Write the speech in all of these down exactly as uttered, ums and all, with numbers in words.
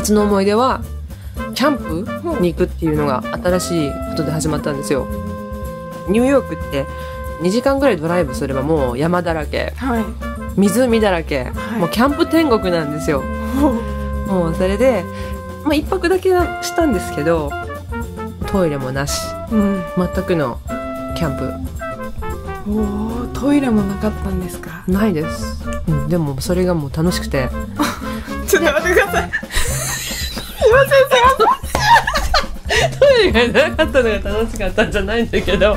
夏の思い出はキャンプに行くっていうのが新しいことで始まったんですよ。ニューヨークってにじかんぐらいドライブすればもう山だらけ、 はい、 湖だらけ、 はい、 もうキャンプ天国なんですよ。もうそれで、まあ、いっぱくだけしたんですけどトイレもなし、うん、全くのキャンプ。 おー、トイレもなかったんですか？ ないです、うん、でもそれがもう楽しくてちょっと待ってくださいすいませんすいませんトイレがなかったのが楽しかったんじゃないんだけど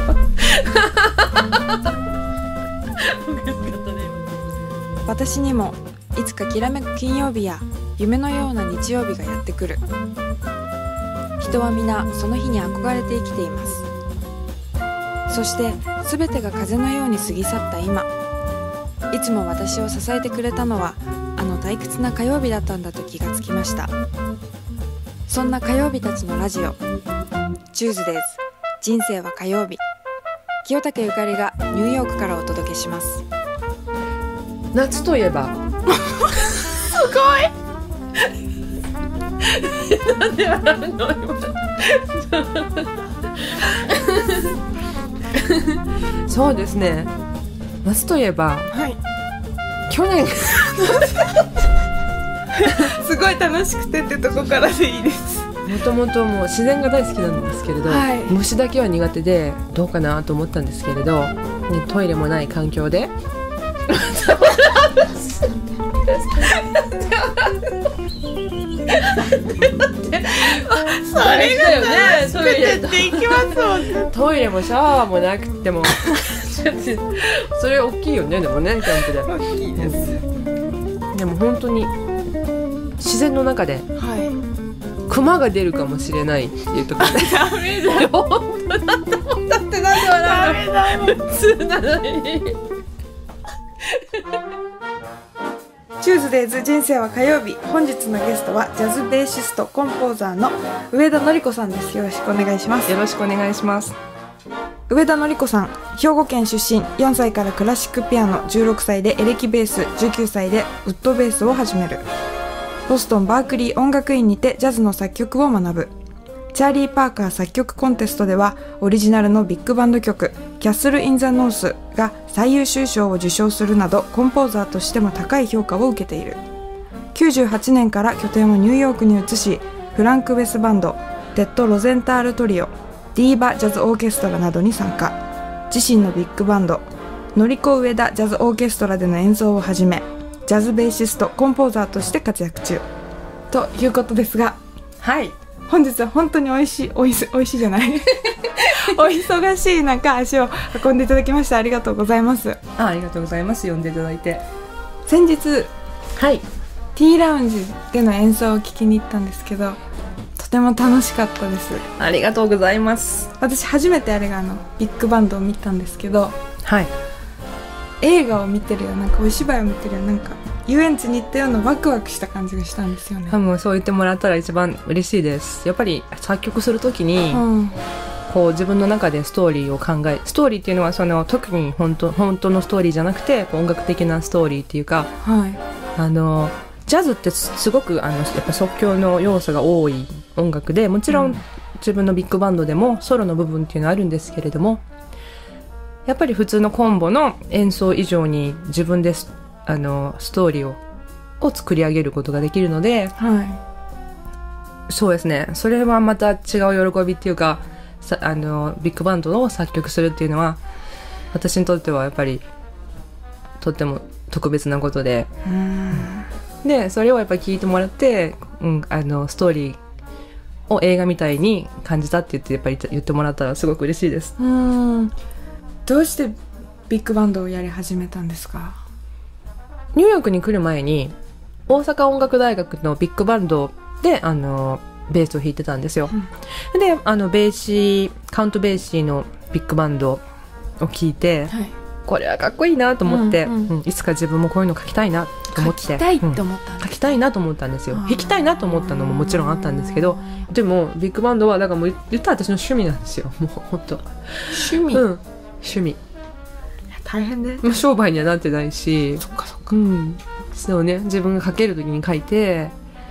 私にもいつかきらめく金曜日や夢のような日曜日がやってくる。人は皆その日に憧れて生きています。そして全てが風のように過ぎ去った今、いつも私を支えてくれたのはあの退屈な火曜日だったんだと気がつきました。そんな火曜日たちのラジオ、チューズデーズ、人生は火曜日。清武ゆかりがニューヨークからお届けします。 夏といえばすごいなんで笑うのそうですね、夏といえば、はい、去年すごい楽しくてってとこからでいいです。 もともともう自然が大好きなんですけれど、はい、虫だけは苦手でどうかなと思ったんですけれど、ね、トイレもない環境でそれがよね、トイレっていきますもんね。 トイレもシャワーもなくてもそれ大きいよね。でもね、キャンプで大きいです。 でも本当に自然の中で、はい、クマが出るかもしれないっていうところでダメだよ本当だってだってなんで笑うの？ダメだ普通なのにチューズデーズ、人生は火曜日。本日のゲストはジャズベーシストコンポーザーの上田典子さんです。よろしくお願いします。 よろしくお願いします。 上田典子さん、兵庫県出身。よんさいからクラシックピアノ、じゅうろくさいでエレキベース、じゅうきゅうさいでウッドベースを始める。ボストン・バークリー音楽院にてジャズの作曲を学ぶ。チャーリー・パーカー作曲コンテストではオリジナルのビッグバンド曲キャッスル・イン・ザ・ノースが最優秀賞を受賞するなどコンポーザーとしても高い評価を受けている。きゅうじゅうはちねんから拠点をニューヨークに移し、フランク・ウェスバンド、テッド・ロゼンタール・トリオ、ディーバ・ジャズ・オーケストラなどに参加。自身のビッグバンドノリコ・ウエダ・ジャズ・オーケストラでの演奏をはじめ、ジャズベーシストコンポーザーとして活躍中ということですが、 はい、 本日は本当に美味しい、おいしい、おいしいじゃないお忙しい中足を運んでいただきましてありがとうございます。 あ、ありがとうございます。呼んでいただいて。 先日、 はい、 ティーラウンジでの演奏を聞きに行ったんですけど、とても楽しかったです。 ありがとうございます。 私初めてあれがあのビッグバンドを見たんですけど、 はい、 映画を見てるような、なんかお芝居を見てるような、なんか遊園地に行ったようなワクワクした感じがしたんですよね。 多分そう言ってもらったら一番嬉しいです。やっぱり作曲するときに、うん、こう自分の中でストーリーを考え、ストーリーっていうのはその特に本当本当のストーリーじゃなくて音楽的なストーリーっていうか、はい、あのジャズってすごくあのやっぱ即興の要素が多い音楽で、もちろん自分のビッグバンドでもソロの部分っていうのはあるんですけれども、やっぱり普通のコンボの演奏以上に自分であのストーリーをを作り上げることができるので、はい、そうですね、それはまた違う喜びっていうか、さあのビッグバンドを作曲するっていうのは私にとってはやっぱりとっても特別なことで、うーんでそれをやっぱり聞いてもらって、うん、あのストーリーを映画みたいに感じたって言ってやっぱり言ってもらったらすごく嬉しいです。 うーん、どうしてビッグバンドをやり始めたんですか？ ニューヨークに来る前に大阪音楽大学のビッグバンドであのベースを弾いてたんですよ、うん、であのベーシーカウントベーシーのビッグバンドを聴いて、はい、これはかっこいいなと思って、うんうんうん、いつか自分もこういうの書きたいなと思って、 書きたいって思ったんです、 うん、書きたいなと思ったんですよ。弾きたいなと思ったのももちろんあったんですけど、でもビッグバンドはだからもう言ったら私の趣味なんですよ。もう本当趣味、 うん、趣味大変で、 ね、商売にはなってないし、 そっかそっか、 うん、そうね、自分が書ける時に書いて、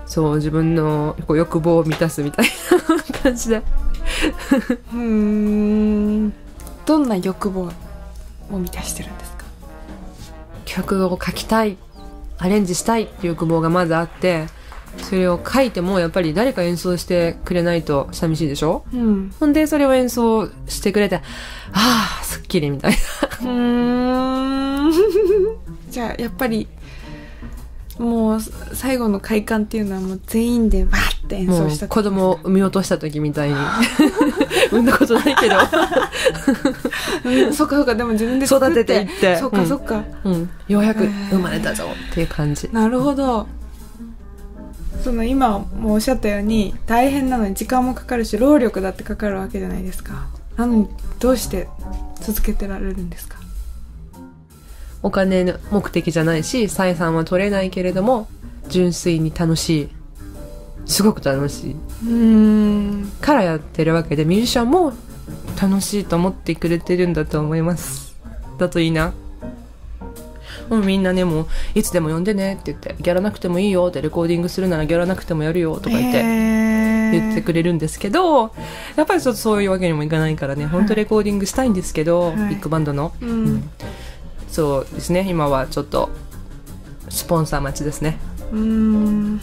そう自分のこう欲望を満たすみたいな感じでうーんどんな欲望を満たしてるんですか？ 曲を書きたい、アレンジしたいっていう欲望がまずあって、それを書いてもやっぱり誰か演奏してくれないと寂しいでしょ、うん、ほんでそれを演奏してくれて、ああすっきりみたいなうーんじゃあやっぱりもう最後の快感っていうのはもう全員でわーって演奏した、 子供を産み落とした時みたいに産んだことないけどうん、そっかそっか、でも自分で育てていって、 そっかそっか、 うんうん、ようやく生まれたぞっていう感じ。 なるほど。その今もおっしゃったように大変なのに時間もかかるし労力だってかかるわけじゃないですか。なのにどうして続けてられるんですか？ お金の目的じゃないし採算は取れないけれども純粋に楽しい、すごく楽しい、うーんからやってるわけで、ミュージシャンも楽しいと思ってくれてるんだと思います。だといいな。もうみんなね、もういつでも呼んでねって言って、ギャラなくてもいいよって、レコーディングするならギャラなくてもやるよとか言って言ってくれるんですけど、やっぱりちょっとそういうわけにもいかないからね、本当レコーディングしたいんですけど、はい、ビッグバンドの、うんうん、そうですね、今はちょっとスポンサー待ちですね。うーん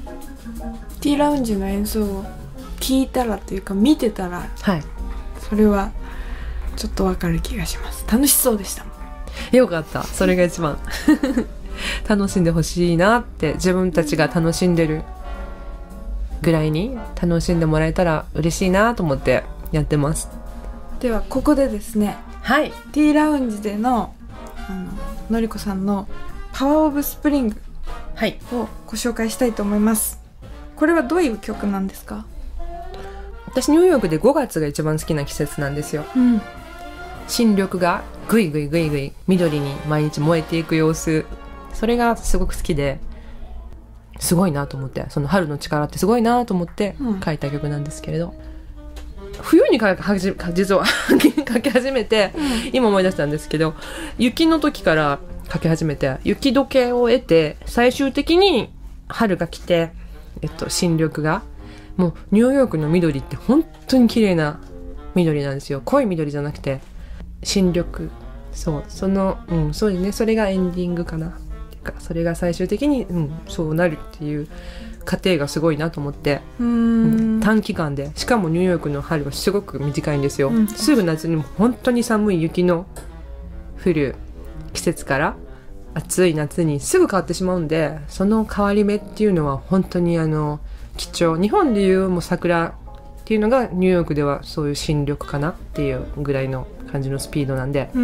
T ラウンジの演奏を聞いたらというか見てたら、はい、それはちょっとわかる気がします。楽しそうでしたもん。 よかった、それが一番楽しんでほしいなって、自分たちが楽しんでるぐらいに楽しんでもらえたら嬉しいなと思ってやってます。 ではここでですね、はい、T ラウンジでのあののりこさんのパワーオブスプリングをご紹介したいと思います。これはどういう曲なんですか？ 私ニューヨークでごがつが一番好きな季節なんですよ、うん、新緑がぐいぐいぐいぐい緑に毎日燃えていく様子、それがすごく好きで、すごいなと思って、その春の力ってすごいなと思って書いた曲なんですけれど、うん、冬にかはじ実は書き始めて、うん、今思い出したんですけど、雪の時から書き始めて、雪解けを得て最終的に春が来て、えっと、新緑がもうニューヨークの緑って本当に綺麗な緑なんですよ。濃い緑じゃなくて新緑、そうその、うん、そうですね、それがエンディングかなっていうか、それが最終的に、うん、そうなるっていう過程がすごいなと思って、うーん、うん、短期間で、しかもニューヨークの春はすごく短いんですよ、うん、すぐ夏にも本当に寒い雪の降る季節から暑い夏にすぐ変わってしまうんで、その変わり目っていうのは本当にあの貴重。日本でいうもう桜っていうのがニューヨークではそういう新緑かなっていうぐらいの感じのスピードなんで、 うん、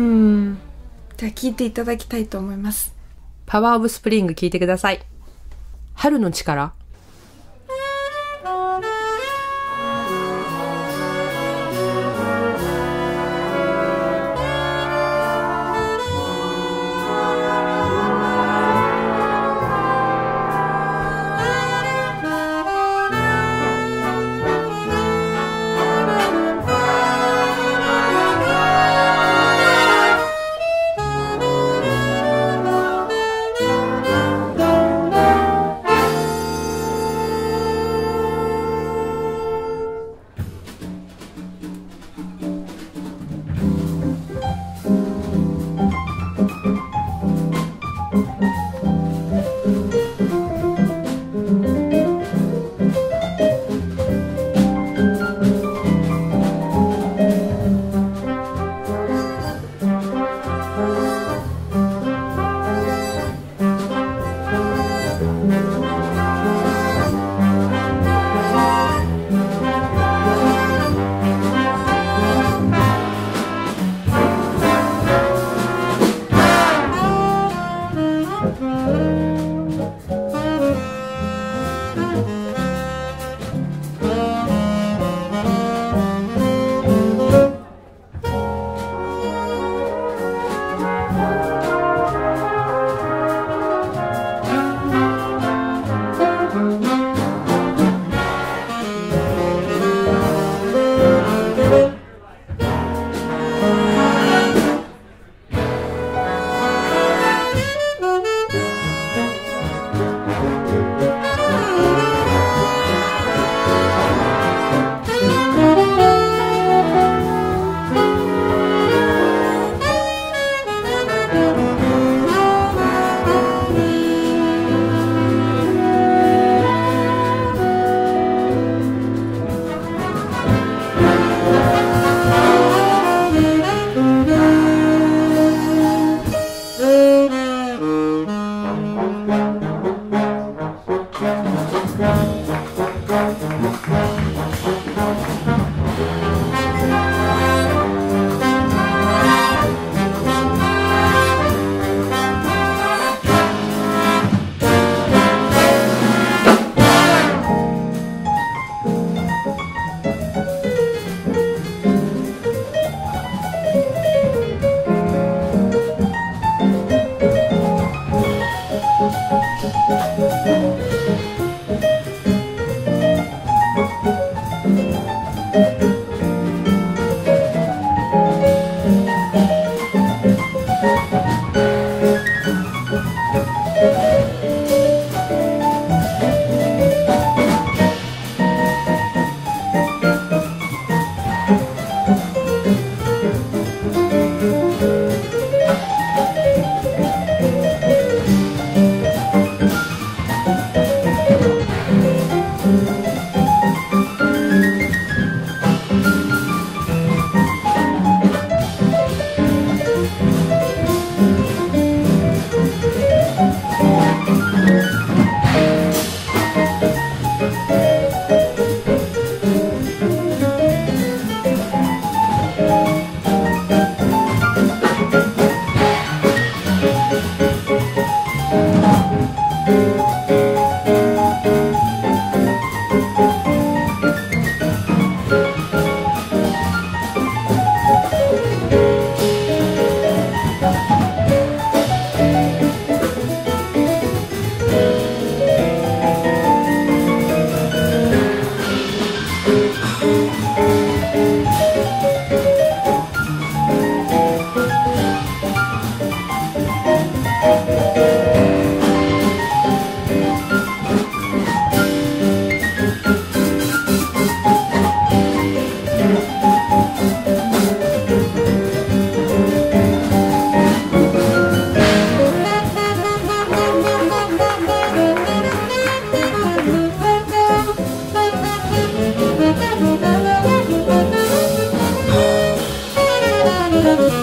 じゃあ聴いていただきたいと思います。 パワーオブスプリング聴いてください。春の力。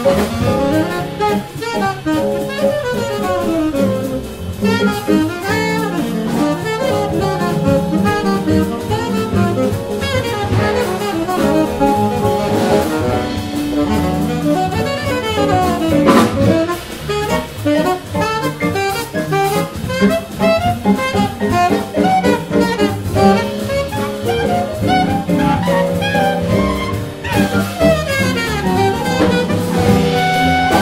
は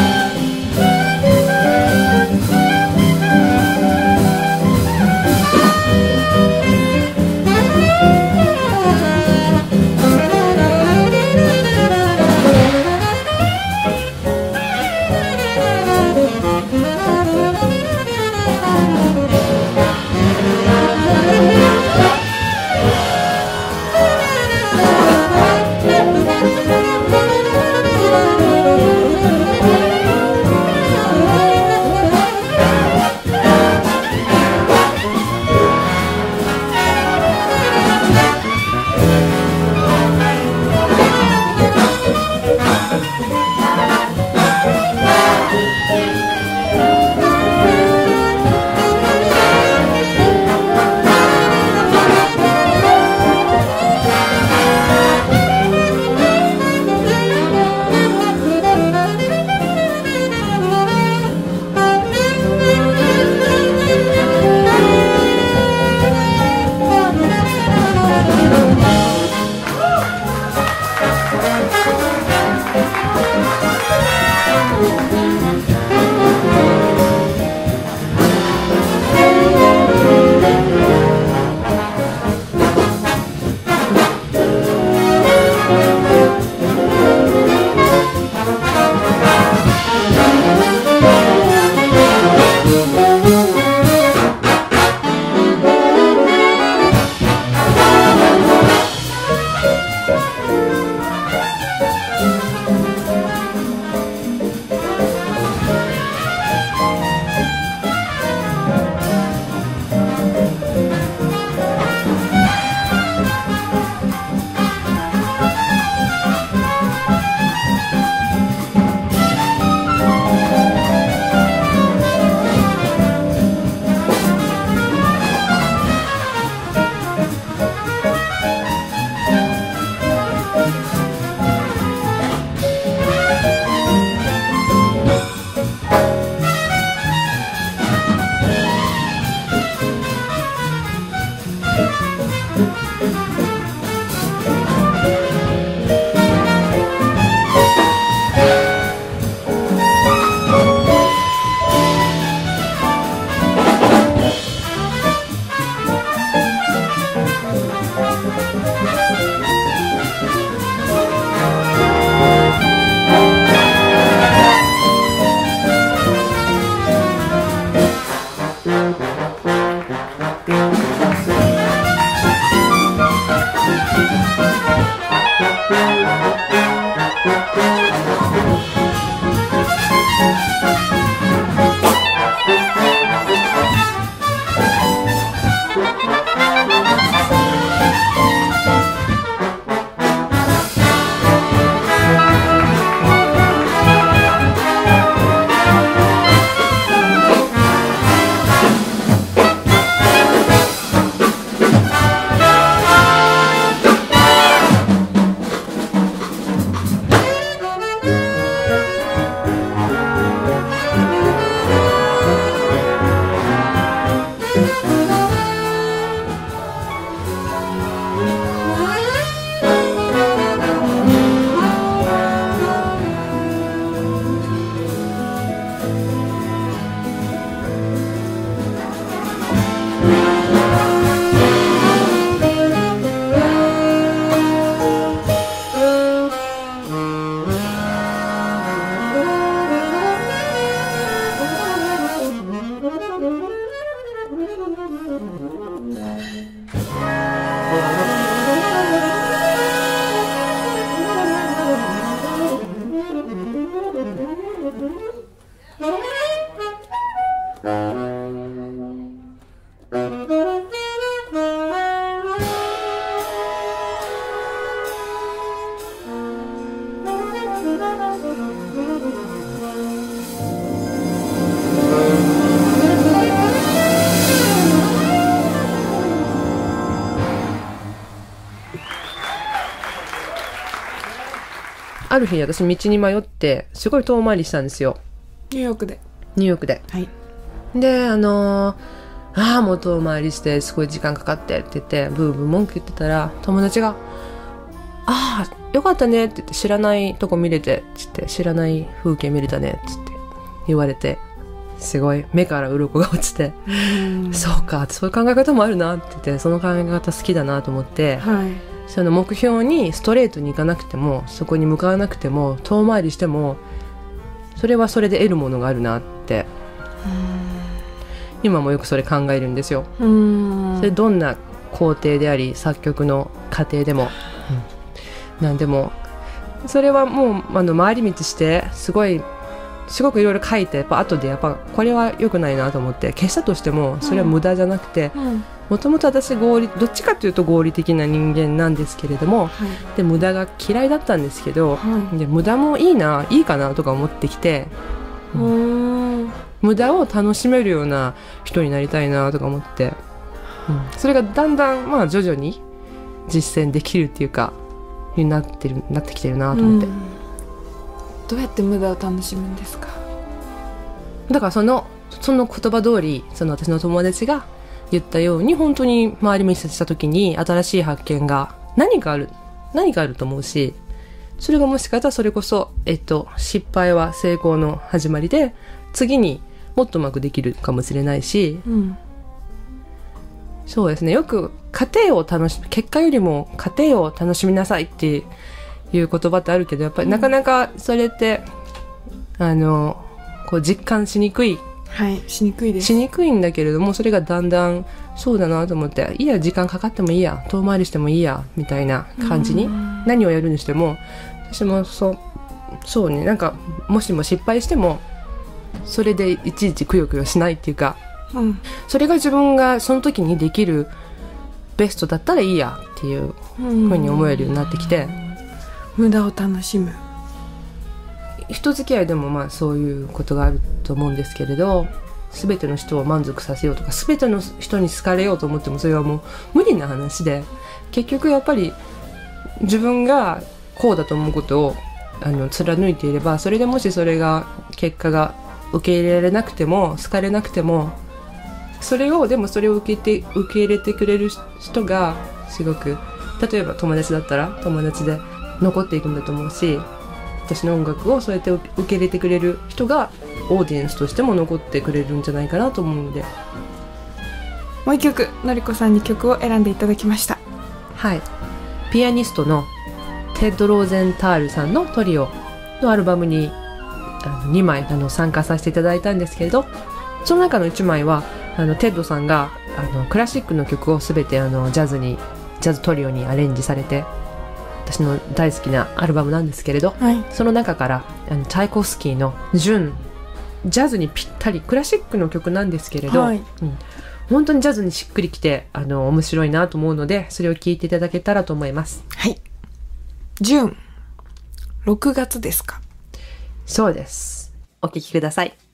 ある日私道に迷ってすごい遠回りしたんですよ。 ニューヨークで。 ニューヨークで。 はい。 で、あのー、ああ、もう遠回りしてすごい時間かかってって言って、ブーブー文句言ってたら、友達が、ああ、よかったねって言って、知らないとこ見れて、つって、知らない風景見れたねって言われて、すごい目から鱗が落ちて、そうか、そういう考え方もあるなって言って、その考え方好きだなと思って、はい、その目標にストレートに行かなくても、そこに向かわなくても、遠回りしても、それはそれで得るものがあるなって、今もよくそれ考えるんですよ。それどんな工程であり作曲の過程でも、うん、なんでもそれはもうあの回り道してすごいすごくいろいろ書いてやっぱ後でやっぱこれは良くないなと思って消したとしてもそれは無駄じゃなくて、もともと私合理どっちかというと合理的な人間なんですけれども、はい、で無駄が嫌いだったんですけど、はい、で無駄もいいないいかなとか思ってきて、うん、無駄を楽しめるような人になりたいなとか思って、うん、それがだんだんまあ徐々に実践できるっていうかになってるなってきてるなと思って、うん、 どうやって無駄を楽しむんですか？ だからそのその言葉通りその私の友達が言ったように本当に回り道した時に新しい発見が何かある何かあると思うし、それがもしかしたらそれこそ、えっと、失敗は成功の始まりで次にもっとうまくできるかもしれないし、うん、そうですね、よく過程を楽しむ結果よりも過程を楽しみなさいっていう言葉ってあるけどやっぱりなかなかそれって、うん、あのこう実感しにくいはい、しにくいです。 しにくいんだけれどもそれがだんだんそうだなと思っていいや時間かかってもいいや遠回りしてもいいやみたいな感じに何をやるにしても私もそうそうねなんかもしも失敗してもそれでいちいちくよくよしないっていうか、うん、それが自分がその時にできるベストだったらいいやっていうふうに思えるようになってきて、 無駄を楽しむ人付き合いでもまあそういうことがあると思うんですけれど、全ての人を満足させようとか全ての人に好かれようと思ってもそれはもう無理な話で、結局やっぱり自分がこうだと思うことをあの貫いていれば、それでもしそれが結果が受け入れられなくても好かれなくてもそれをでもそれを受けて受け入れてくれる人がすごく、例えば友達だったら友達で残っていくんだと思うし、私の音楽をそうやって受け入れてくれる人がオーディエンスとしても残ってくれるんじゃないかなと思うので、 もう一曲のりこさんに曲を選んでいただきました。 はい、ピアニストのテッド・ローゼンタールさんのトリオのアルバムにあのにまいあの参加させていただいたんですけれど、その中のいちまいはあのテッドさんがあのクラシックの曲をすべてあのジャズにジャズトリオにアレンジされて、私の大好きなアルバムなんですけれど、はい、その中からあのチャイコフスキーの純ジャズにぴったりクラシックの曲なんですけれど、はい、うん、本当にジャズにしっくりきてあの面白いなと思うので、それを聴いていただけたらと思います。 はい、純ろくがつですか？ そうです。お聴きください。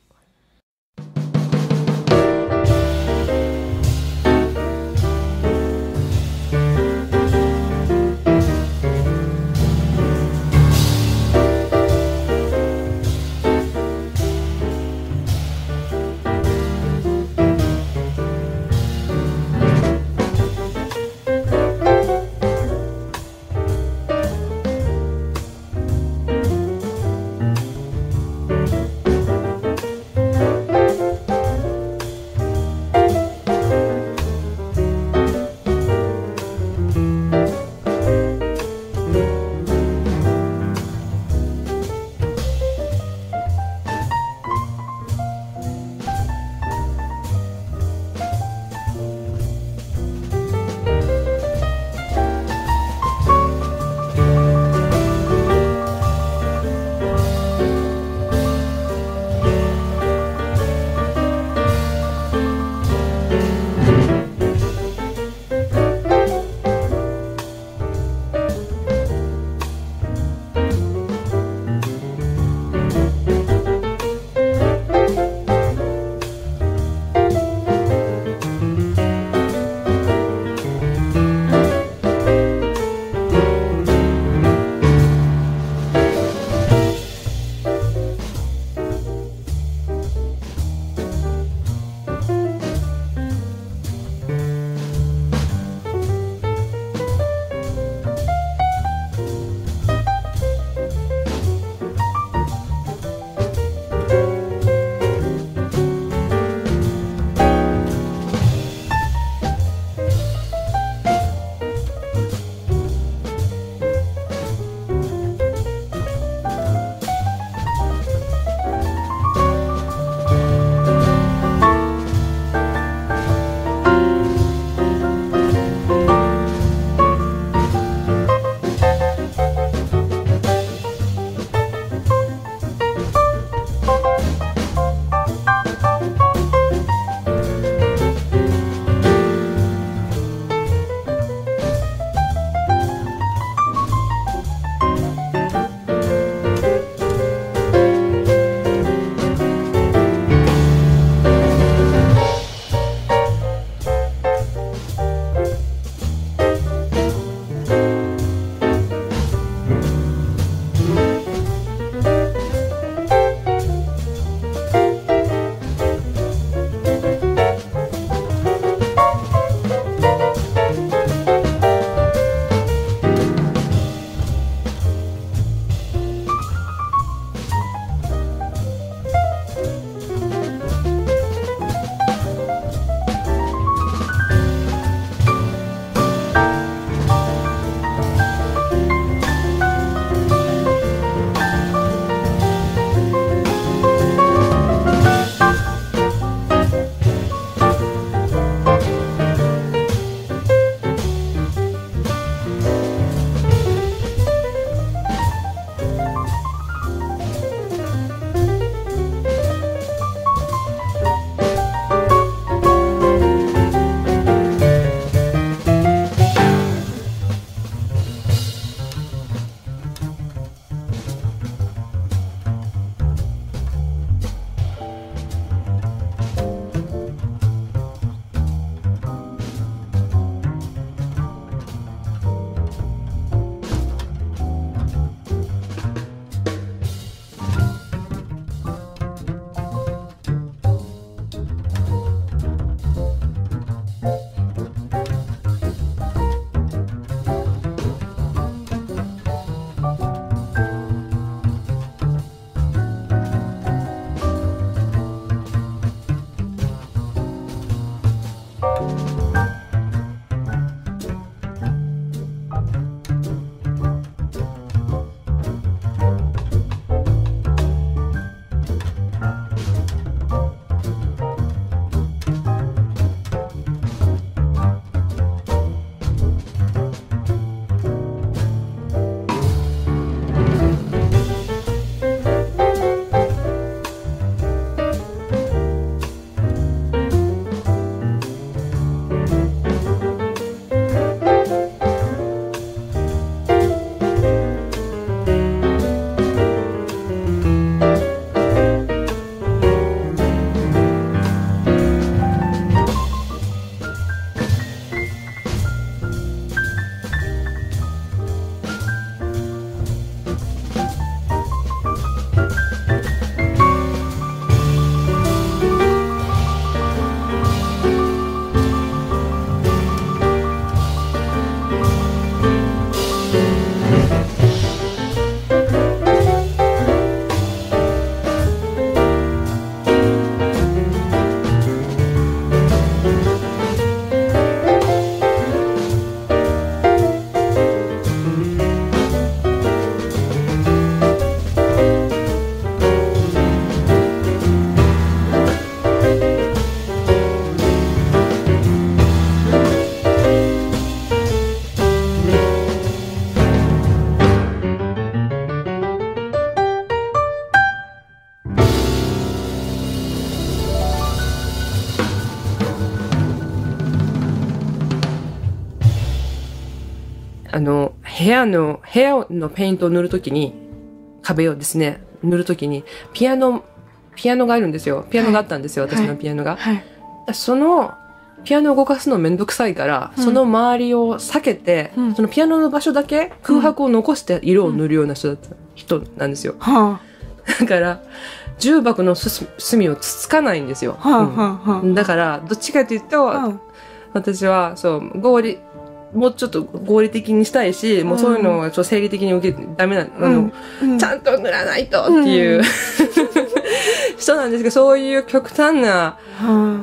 あの、部屋の、部屋のペイントを塗るときに、壁をですね、塗るときに、ピアノ、ピアノがあるんですよ。ピアノがあったんですよ、はい、私のピアノが。はい、その、ピアノを動かすのめんどくさいから、うん、その周りを避けて、うん、そのピアノの場所だけ空白を残して色を塗るような人だった、うん、人なんですよ。はあ、だから、重箱の隅をつつかないんですよ。はあはあはあ、だから、どっちかというと、はあ、私は、そう、合理、もうちょっと合理的にしたいし、うん、もうそういうのをちょっと生理的に受けてダメな、うん、あの、うん、ちゃんと塗らないとっていう、うん、人なんですけど、そういう極端な、うん、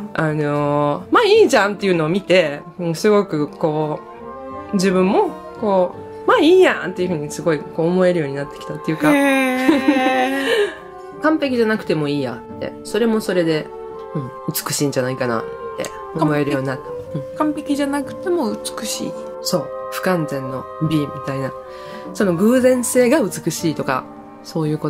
あの、まあいいじゃんっていうのを見て、すごくこう、自分も、こう、まあいいやんっていうふうにすごいこう思えるようになってきたっていうか、完璧じゃなくてもいいやって、それもそれで、うん、美しいんじゃないかなって思えるようになった。 完璧じゃなくても美しい。 そう。不完全の美みたいな。その偶然性が美しいとか、そういうこと。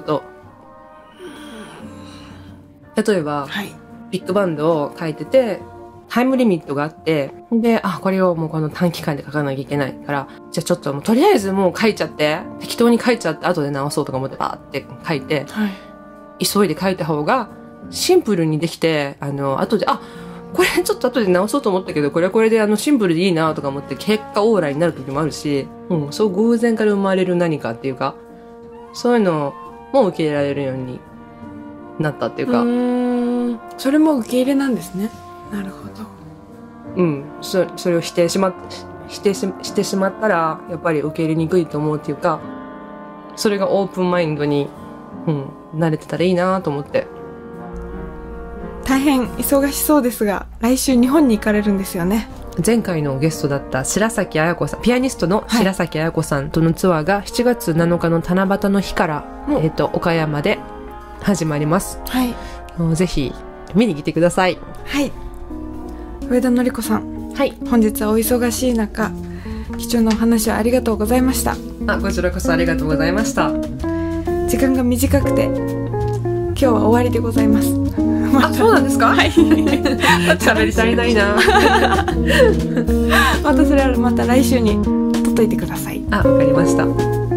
例えば、はい、ビッグバンドを書いてて、タイムリミットがあって、で、あ、これをもうこの短期間で書かなきゃいけないから、じゃあちょっともうとりあえずもう書いちゃって、適当に書いちゃって後で直そうとか思ってバーって書いて、はい、急いで書いた方がシンプルにできて、あの、後で、あ、これちょっと後で直そうと思ったけど、これはこれであのシンプルでいいなとか思って結果オーライになる時もあるし、うん、そう偶然から生まれる何かっていうか、そういうのも受け入れられるようになったっていうか。うーん、それも受け入れなんですね。なるほど。 うん、そ, それを否定しま、否定し、してしまったら、やっぱり受け入れにくいと思うっていうか、それがオープンマインドに、うん、慣れてたらいいなと思って。 大変忙しそうですが、来週日本に行かれるんですよね。 前回のゲストだった白崎彩子さん、ピアニストの白崎彩子さんとのツアーがしちがつなのかの七夕の日から、はい、えっと、岡山で始まります。はい。ぜひ見に来てください。 はい。上田典子さん。はい。本日はお忙しい中、貴重なお話をありがとうございました。 あ、こちらこそありがとうございました。 時間が短くて、今日は終わりでございます。 あ、そうなんですか？はい。喋り足りないな。 またそれはまた来週に取っといてください。 あ、わかりました。